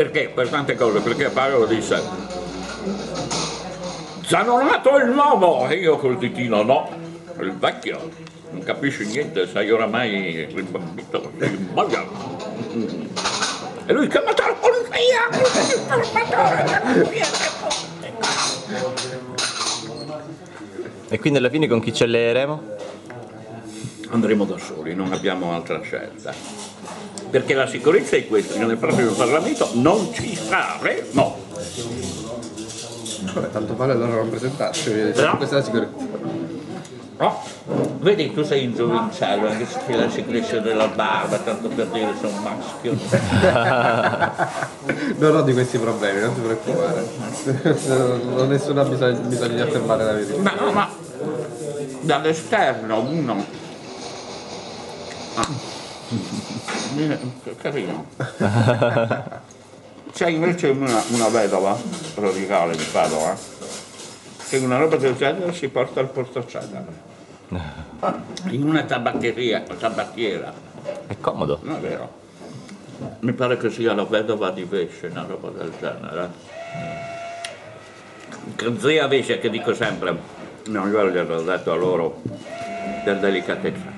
Perché? Per tante cose, perché Paolo disse Zanonato il nuovo! E io col ditino no, il vecchio, non capisci niente, sei oramai rimbambito, sei in boia. E lui chiamato la polizia! E quindi alla fine con chi ci alleeremo? Andremo da soli, non abbiamo altra scelta. Perché la sicurezza è questa, nel prossimo Parlamento non ci saremo. Vabbè, tanto vale allora non presentarci, No. questa è la sicurezza. No, vedi tu sei in giovincello, anche se ti lasci crescere la barba, tanto per dire sei un maschio. Non ho di questi problemi, non ti preoccupare. Non ho nessuno bisogno di affermare la verità. Ma dall'esterno uno. Carino. C'è invece una vedova radicale di Padova che una roba del genere si porta al portacedere in una tabacchiera. È comodo. Non è vero? Mi pare che sia la vedova di Vesce, una roba del genere. Zia Vesce, che dico sempre, non io gliel'ho detto a loro per delicatezza,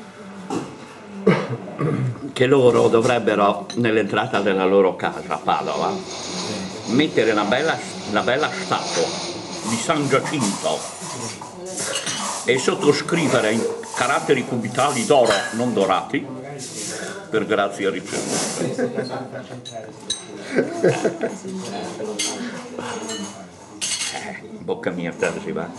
che loro dovrebbero nell'entrata della loro casa a Padova mettere una bella statua di San Giacinto e sottoscrivere in caratteri cubitali d'oro, non dorati, per grazia ricevuta. Bocca mia, te si va.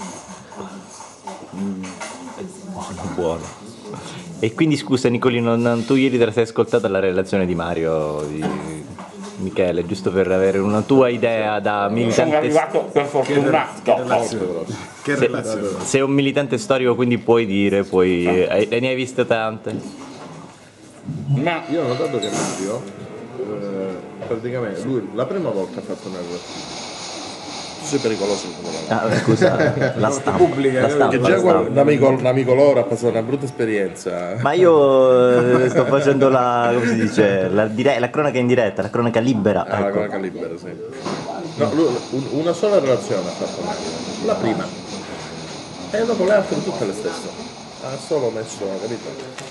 Buono. E quindi scusa Nicolino, tu ieri te la sei ascoltata la relazione di Mario, di Michele, giusto per avere una tua idea da Sono militante. arrivato per fortuna. Che relazione? Sei un militante storico, quindi puoi dire, e ne hai viste tante. Ma Io ho notato che Mario, praticamente, lui la prima volta ha fatto una relazione. Sei pericoloso come la Scusa, la stampa. pubblica, La stampa, che la già stampa. un amico loro ha passato una brutta esperienza. Ma io sto facendo come si dice, la cronaca in diretta, la cronaca libera. La Ecco. cronaca libera, sì. No, lui una sola relazione ha fatto Mario, la prima. E dopo le altre tutte le stesse. Ha solo messo, capito?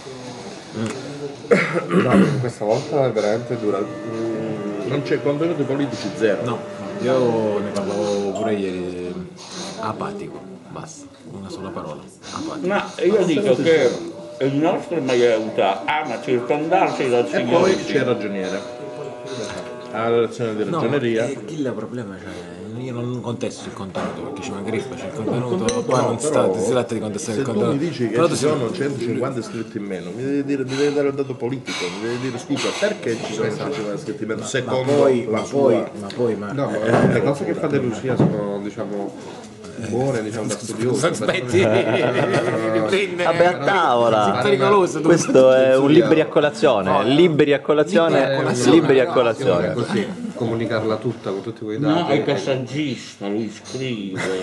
No, questa volta è veramente dura. Non c'è contenuti politici, zero. No, io ne parlavo pure ieri, apatico, basta, una sola parola, apatico. Ma io dico che il nostro Maieuta ama circondarsi dal E Signore. poi c'è il ragioniere. Ha la relazione di ragioneria. Chi il problema c'è? Io non contesto il contenuto perché ci mancherebbe, c'è il contenuto, qua non si tratta di contestare Se il tu contenuto. mi dici che Però ci tu sono 150 iscritti in meno, mi devi dare il dato politico, mi devi dire scusa, perché ci sono 150 iscritti in meno? Secondo la sua... No, le cose che fa De Lucia sono, diciamo, buone, diciamo, da studioso. aspetti, riprende. Vabbè, a tavola. È pericoloso. Questo è un liberi a colazione, liberi a colazione, liberi a colazione. Così, comunicarla tutta con tutti quei No, dati. è passaggista, lui scrive.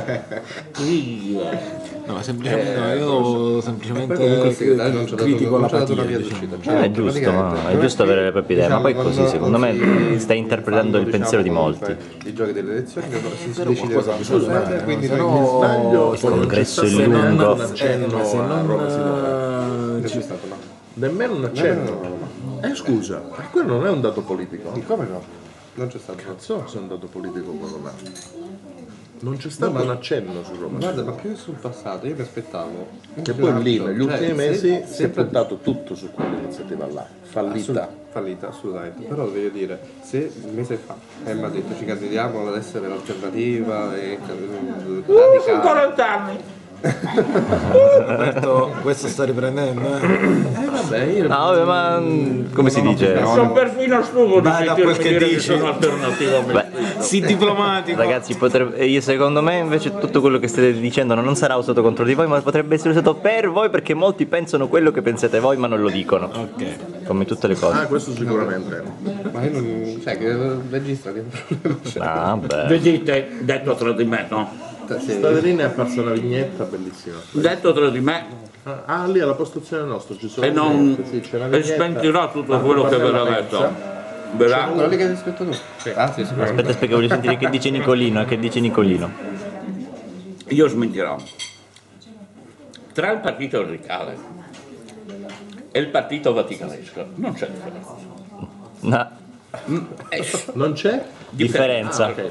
No, semplicemente, no, io semplicemente Poi comunque sì, dai, non ci ha dato- critico non ci ha dato l'apatia, una via diciamo. d'uscita. Cioè, È giusto, praticamente, è giusto avere le proprie idee, ma poi diciamo, così secondo me stai interpretando il pensiero di molti. I giochi delle elezioni che si Però decide qualcosa bisogna fare, cosa, quindi se noi no- Sbaglio, Il congresso non c'è stato lungo. neanche un accenno se a Roma si muove. non c'è stato, no? Nemmeno un accenno. Scusa, ma quello non è un dato politico. Come no? Non c'è stato. Cazzo, se è un dato politico quello là. Non c'è stato un accenno su Roma. Guarda, ma più che sul passato, io mi aspettavo. Che poi lì negli Cioè, ultimi mesi si è sempre puntato tutto su quell'iniziativa là, fallita. fallita, assolutamente. Però voglio dire, se un mese fa mi ha detto ci candidiamo ad essere l'alternativa e Sono radicale. 40 anni. Roberto, questo sta riprendendo, Vabbè, io No, vabbè, ma come si dice? Sono perfino stupido di Vai da sentirmi quel che dire che dici. sono alternativo. Beh, Sii diplomatico. ragazzi, secondo me invece tutto quello che state dicendo non sarà usato contro di voi, ma potrebbe essere usato per voi perché molti pensano quello che pensate voi ma non lo dicono. Ok. Come tutte le cose. questo sicuramente. Ma io non. Sai che regista che problema c'è. Ah, beh. Vedete, detto tra di me, no? Staderini è apparsa una vignetta bellissima. Detto tra di me, Ah, lì alla postazione nostra ci sono e non sì, c'è una e vignetta smentirò tutto a quello che Pannella verrà Penza, detto. verrà. Quello lì che hai scritto tu? Sì. Ah, sì, sicuramente. Aspetta, voglio sentire che dice Nicolino, che dice Nicolino. Io smentirò. Tra il partito radicale e il partito vaticanesco non c'è differenza. No, Non c'è? differenza. Ok.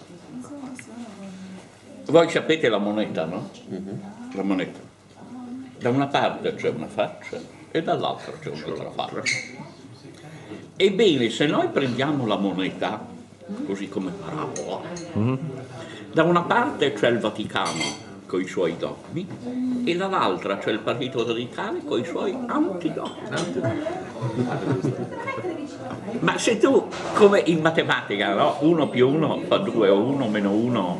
Voi sapete la moneta, no? La moneta. Da una parte c'è una faccia e dall'altra c'è un'altra faccia. Ebbene, se noi prendiamo la moneta, così come parabola, da una parte c'è il Vaticano con i suoi dogmi e dall'altra c'è il partito radicale con i suoi antidogmi. Ma se tu, come in matematica, no? 1 più 1 fa 2 o 1 meno 1,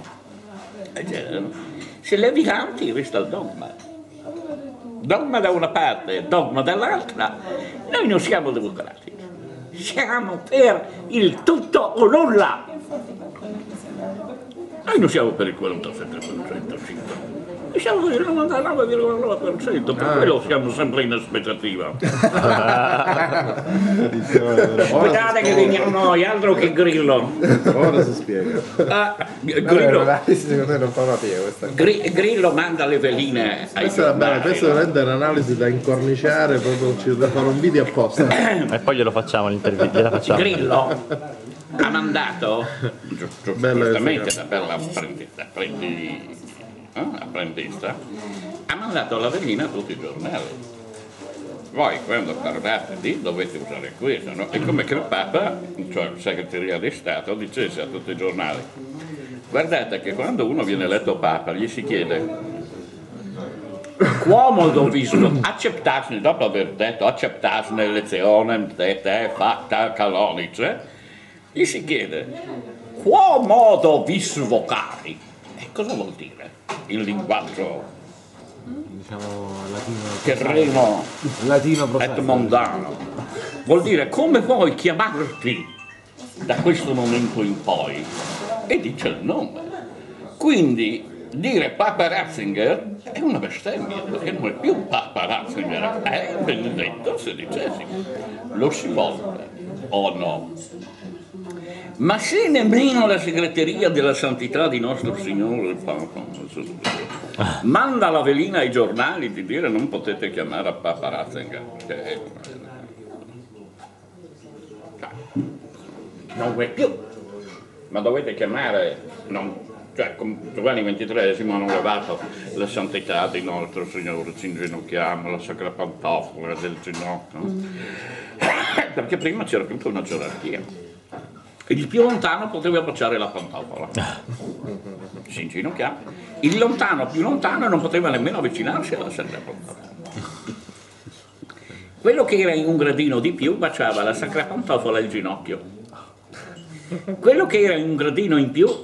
se levi l'anti resta il dogma. Dogma da una parte, dogma dall'altra, noi non siamo democratici, siamo per il tutto o nulla. Noi non siamo per il 47%, noi siamo per il 99,9%, per quello siamo sempre in aspettativa. Aspettate che veniamo noi, altro che Grillo. Ora si spiega. Grillo, Secondo me non fa una piega questa. Grillo manda le veline ai Questa è bella, giornali. questa è veramente un'analisi da incorniciare, proprio ci da fare un video apposta. E poi glielo facciamo l'intervista, gliela facciamo. Grillo ha mandato Bella giustamente da bella apprendista, ha mandato la velina a tutti i giornali. Voi quando parlate lì dovete usare questo, no? È come che il Papa, cioè il segreteria di Stato, dicesse a tutti i giornali: guardate che quando uno viene eletto Papa gli si chiede quomodo visto, accettasne, dopo aver detto accettasne lezione te fatta canonice, gli si chiede quomodo vis vocari. E cosa vuol dire il linguaggio Diciamo latino. terreno Latino et profano. mondano? Vuol dire come vuoi chiamarti da questo momento in poi, e dice il nome. Quindi dire Papa Ratzinger è una bestemmia, perché non è più Papa Ratzinger, è Benedetto XVI. Lo si vuole o no? Ma se nemmeno la segreteria della santità di nostro Signore il Papa manda la velina ai giornali di dire non potete chiamare a Papa Ratzinger, non vuoi più, ma dovete chiamare, cioè con Giovanni XXIII hanno levato la santità di nostro Signore, ci inginocchiamo, la sacra pantofola del ginocchio, perché prima c'era tutta una gerarchia. Il più lontano poteva baciare la pantofola, si inginocchiava. Il lontano più lontano non poteva nemmeno avvicinarsi alla sacra pantofola. Quello che era in un gradino di più baciava la sacra pantofola e il ginocchio. Quello che era in un gradino in più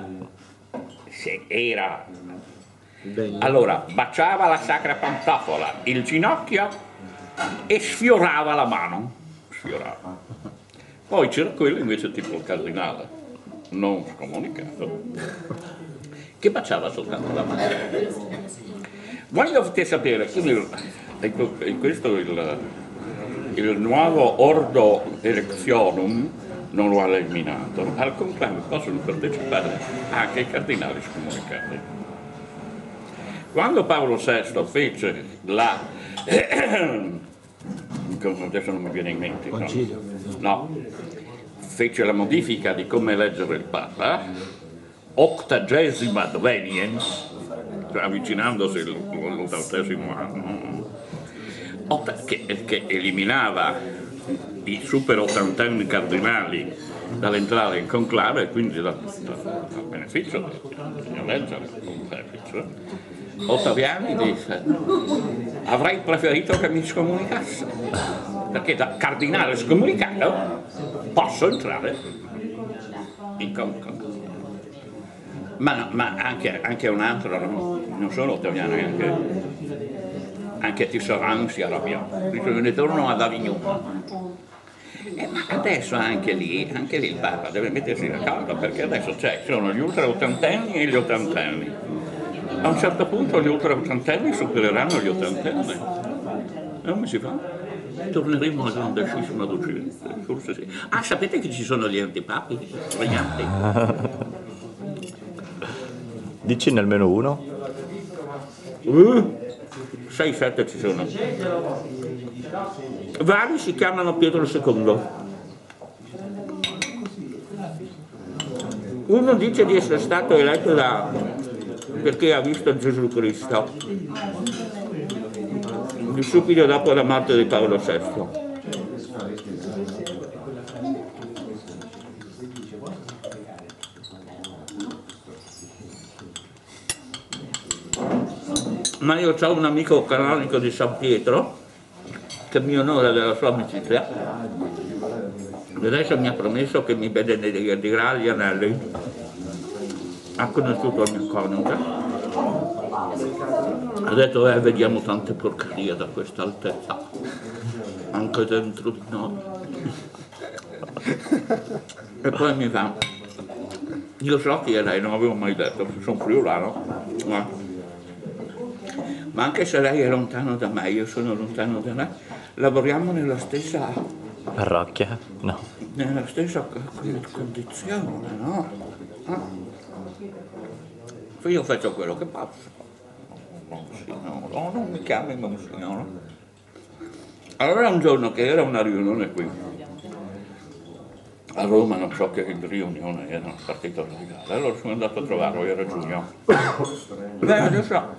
allora baciava la sacra pantofola, il ginocchio e sfiorava la mano. Sfiorava. Poi c'era quello invece tipo il cardinale, non scomunicato, che baciava soltanto la mano. Voi dovete sapere, quindi, questo il nuovo Ordo Electionum non lo ha eliminato, al conclave possono partecipare anche i cardinali scomunicati. Quando Paolo VI fece adesso non mi viene in mente, no, fece la modifica di come eleggere il Papa, 80ª adveniens, cioè avvicinandosi all'80° anno, che eliminava i super 80enni cardinali dall'entrare in conclave e quindi dal beneficio di eleggere il pontefice. Ottaviani disse: avrei preferito che mi scomunicasse, perché da cardinale scomunicato posso entrare in conclave. Ma anche un altro, non solo Ottaviani, anche Tisserand si arrabbiò, dice: ne torno ad Avignon. Ma adesso anche lì il Papa deve mettersi d'accordo, perché adesso ci sono gli ultra ottantenni e gli ottantenni. A un certo punto gli ultra ottantenni supereranno gli ottantenni. E come si fa? Torneremo all'undecima d'Occidente, forse sì. Ah, sapete che ci sono gli antipapi? Regnanti. Dicene almeno uno. 6-7 ci sono. Vari si chiamano Pietro II. Uno dice di essere stato eletto perché ha visto Gesù Cristo, subito dopo la morte di Paolo VI. Ma io ho un amico canonico di San Pietro che mi onora della sua amicizia e adesso mi ha promesso che mi benedirà gli anelli. Ha conosciuto il mio coniuge, ha detto vediamo tante porcherie da questa altezza anche dentro di noi. E poi mi fa, io so chi è lei, non avevo mai detto, sono friulano, ma anche se lei è lontano da me, io sono lontano da lei, lavoriamo nella stessa Parrocchia? No. nella stessa condizione, no? Io faccio quello che posso. Monsignore, non mi chiami Monsignore. Allora un giorno che era una riunione qui a Roma, non so che riunione era, un partito radicale, allora sono andato a trovarlo, era giugno. Beh, adesso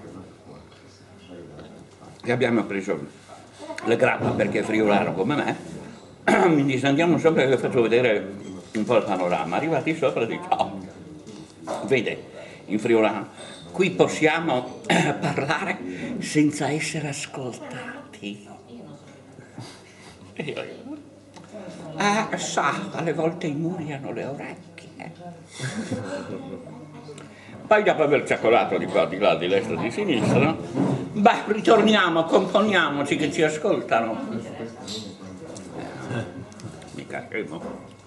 e abbiamo preso le grappe perché è friulano come me, mi dice andiamo sopra e le faccio vedere un po' il panorama. Arrivati sopra dice, oh, vede, in friulano, qui possiamo parlare senza essere ascoltati. E io, sa, alle volte i muri hanno le orecchie. Poi dopo aver ciacolato di qua, di là, di destra, di sinistra, beh, ritorniamo, componiamoci che ci ascoltano. Mica scemo.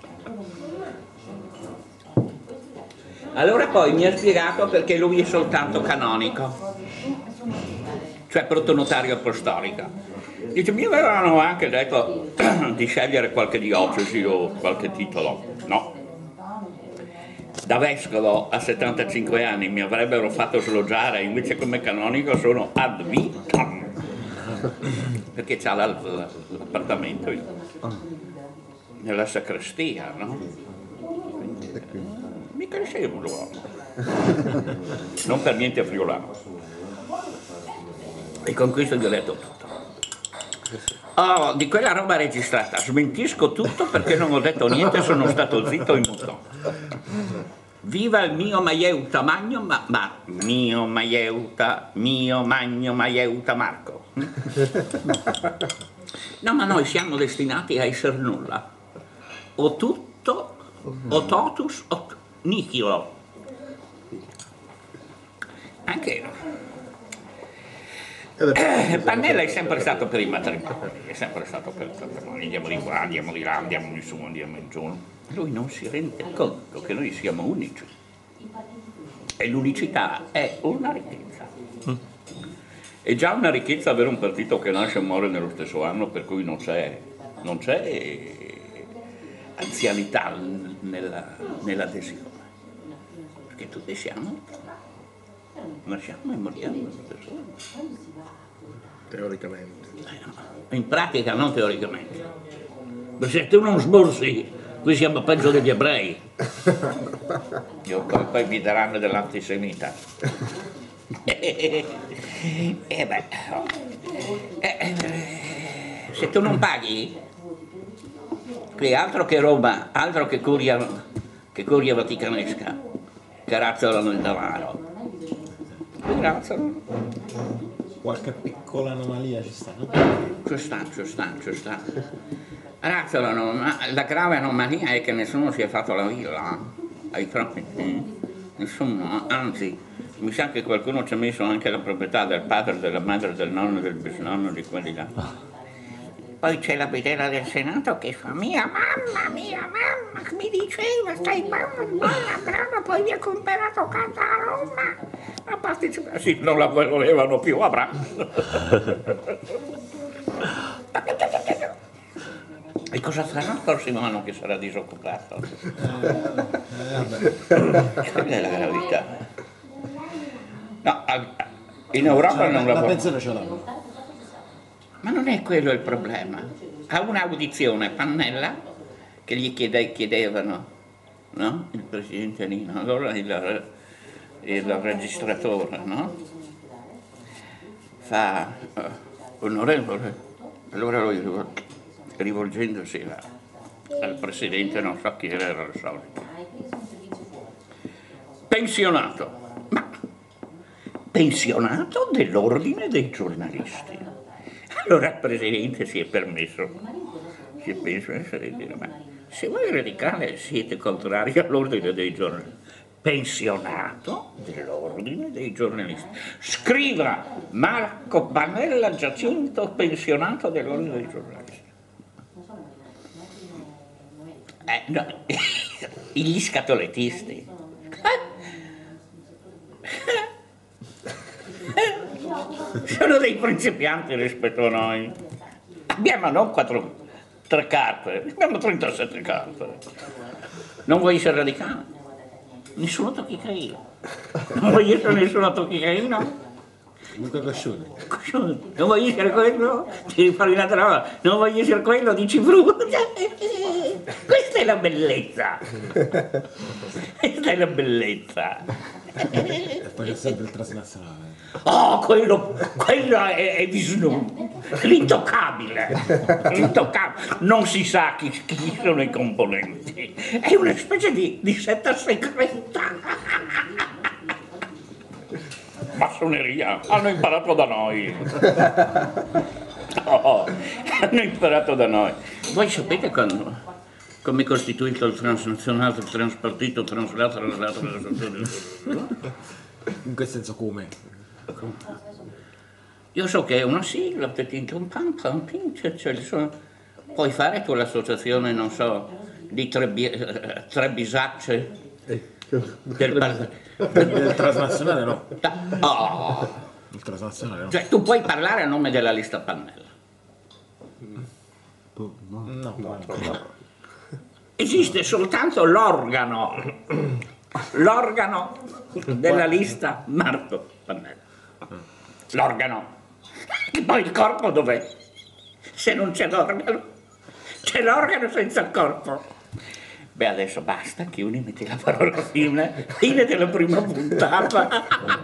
Allora poi mi ha spiegato perché lui è soltanto canonico, cioè protonotario apostolico. Dice, mi avevano anche detto di scegliere qualche diocesi o qualche titolo. No. Da vescovo a 75 anni mi avrebbero fatto sloggiare, invece come canonico sono ad vitam, perché c'ha l'appartamento nella sacrestia, no? Mica scemo l'uomo. Non per niente friulano. E con questo gli ho detto tutto. Oh, di quella roba registrata smentisco tutto perché non ho detto niente, sono stato zitto e muto. Viva il mio maieuta magno, mio maieuta, mio magno maieuta Marco. No, ma noi siamo destinati a essere nulla. O tutto, o totus, o nihilo. Anche Pannella è sempre stato per i matrimoni, è sempre stato per i matrimoni, andiamo di qua, andiamo di là, andiamo di su, andiamo in giù. Lui non si rende conto che noi siamo unici e l'unicità è una ricchezza. È già una ricchezza avere un partito che nasce e muore nello stesso anno, per cui non c'è anzianità nell'adesione, perché tutti nasciamo e moriamo nello stesso anno. Teoricamente. In pratica, non teoricamente. Perché se tu non sborsi, qui siamo peggio degli ebrei. Poi mi daranno dell'antisemita. Se tu non paghi, qui altro che Roma, altro che curia vaticanesca, che razzolano il denaro. Qui razzolano. Qualche piccola anomalia ci sta, no? Ci sta. Razzolano, ma la grave anomalia è che nessuno si è fatto la villa ai propri. Nessuno, anzi, mi sa che qualcuno ci ha messo anche la proprietà del padre, della madre, del nonno, del bisnonno, di quelli là. Poi c'è la bidella del Senato che fa mia mamma, mi diceva stai brava, poi mi ha comprato casa a Roma. A partecipare, sì, non la volevano più, avrà. E cosa farà il prossimo anno che sarà disoccupato? Quella è la gravità. No, in Europa non La lavora. pensione ce l'hanno. Ma non è quello il problema. A un'audizione Pannella che gli chiedevano, no? Il presidente Nino, allora il registratore, no? Fa, onorevole, allora lui rivolgendosi al presidente, non so chi era il solito, pensionato, ma pensionato dell'ordine dei giornalisti. Allora il presidente si è permesso di dire, ma se voi radicali siete contrari all'ordine dei giornalisti, pensionato dell'ordine dei giornalisti, scriva Marco Pannella Giacinto, pensionato dell'ordine dei giornalisti. No, gli scatoletisti. Sono dei principianti rispetto a noi. Abbiamo non 3 carte, abbiamo 37 carte. Non vuoi essere radicale? Nessuno tocchicaino. Non vuoi essere nessuno tocchicaino? Luca Coscione. Non vuoi essere quello? Devi fare un'altra roba. Non vuoi essere quello? Dici Brugia. Questa è la bellezza. Questa è la bellezza. E poi c'è sempre il transnazionale. Oh, quello è Visnu, l'intoccabile, non si sa chi sono i componenti, è una specie di setta segreta. Massoneria, hanno imparato da noi. Oh, hanno imparato da noi. Voi sapete come è costituito il transnazionale, il transpartito, traslato? In che senso come? Io so che è una sigla, puoi fare tu l'associazione, non so, di tre bisacce Del transnazionale no. Oh. Il transnazionale no. Cioè tu puoi parlare a nome della lista Pannella. No. Esiste soltanto l'organo della lista Marco Pannella. L'organo. E poi il corpo dov'è? Se non c'è l'organo senza il corpo. Beh, adesso basta, chiudi, metti la parola fine della prima puntata.